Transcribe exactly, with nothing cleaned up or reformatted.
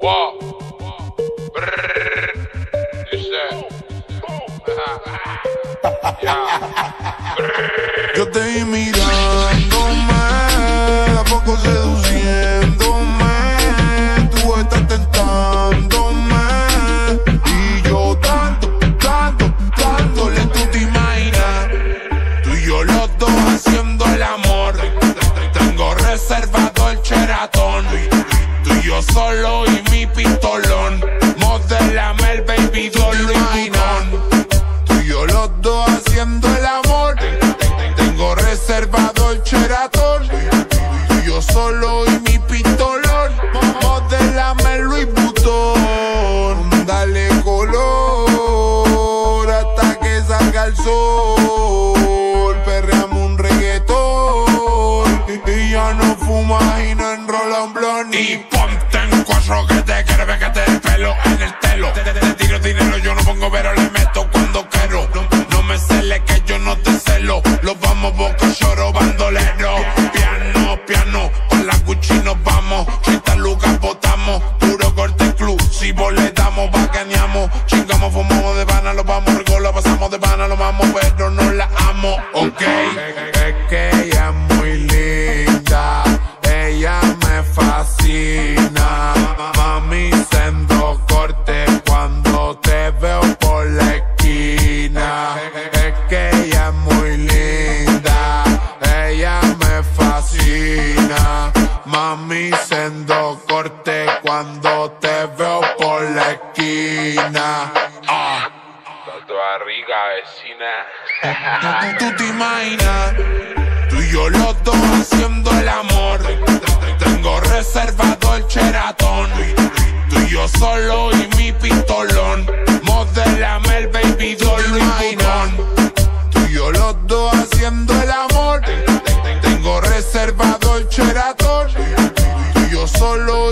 Wow. Brrr. Dice. Yeah. Yo te vi mirándome, a poco seduciéndome. Tú estás tentándome y yo tanto, tanto, dándole. Tú te imaginas, tú y yo los dos haciendo el amor. Tengo reservado el Sheraton, tú y yo solo y mi pistolón. Modelame el baby doll Louis Vuitton. Tú y yo los dos haciendo el amor. Tengo reservado el Sheraton, tú y yo solo y mi pistolón. Modelame el Louis Vuitton. Dale color hasta que salga el sol. Perreamos un reggaetón y ya no fumas y no enrola un blon. Y ponte en cuatro que te quiero ver que te pelo en el telo. Te, te, te tiro dinero, yo no pongo pero le meto cuando quiero. No, no me cele que yo no te celo. Los vamos boca lloro bandolero. Piano, piano, con la Gucci nos vamos. treinta lucas botamos, puro corte exclusivo le damos, bacaneamos. Chingamos, fumamos de pana, los vamos rico, la pasamos de pana, los vamos pero no la amo, ok. Es que ella es muy linda, ella me fascina. Mami, sendo corte cuando te veo por la esquina. Es que ella es muy linda, ella me fascina. Mami, sendo corte cuando te veo por la esquina. Ah. Toda rica, vecina. ¿Tú te imaginas? Tú y yo los dos haciendo el amor. Tengo reservado el Sheraton, tú y yo solo y mi pistolón. Modelame el baby doll Louis Vuitton. Tú y yo los dos haciendo el amor. Tengo reservado el Sheraton, tú y yo solo